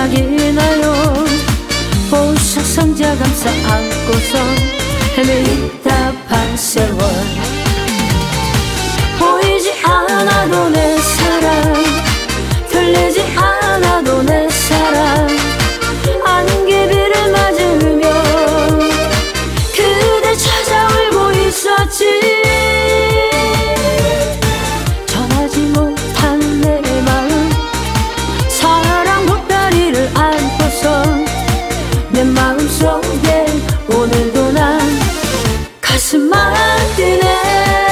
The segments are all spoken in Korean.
생각이 나요. 보석 상자 감싸 안고서 헤매다 반 세월. 보이지 않아도 내 사랑, 들리지 않아도 내 사랑, 안개비를 맞으며 그대 찾아 울고 있었지. 전하지 못한 내 마음, 사랑 보따리를 안고서 내 마음속에 오늘도 난 가슴만 뛰네.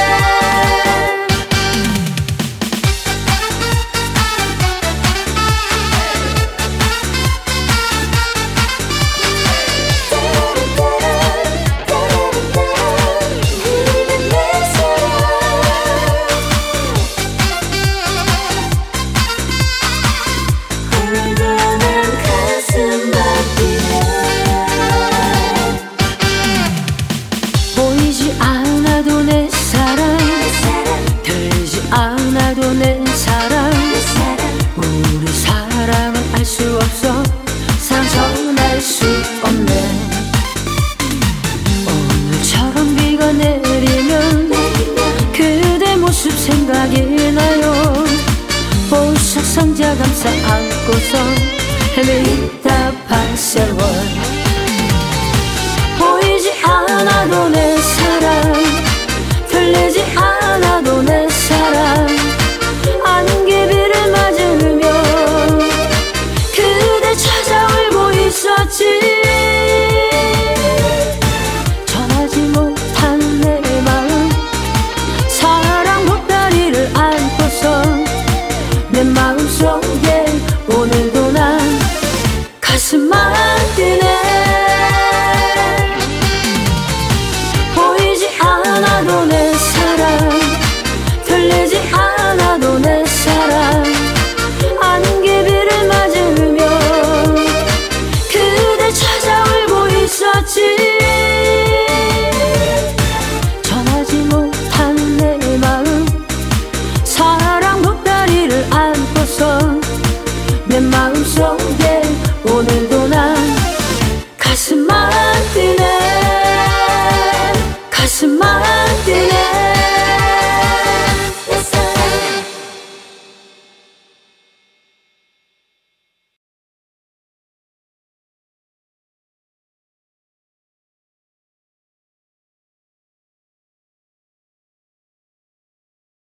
보이지 않아도 내 사랑, 들리지 않아도 내 사랑, 우리 사랑은 알 수 없어, 상상할 수 없네. 오늘처럼 비가 내리면 그대 모습 생각이 나요. 보석 상자 감싸 안고서 헤매이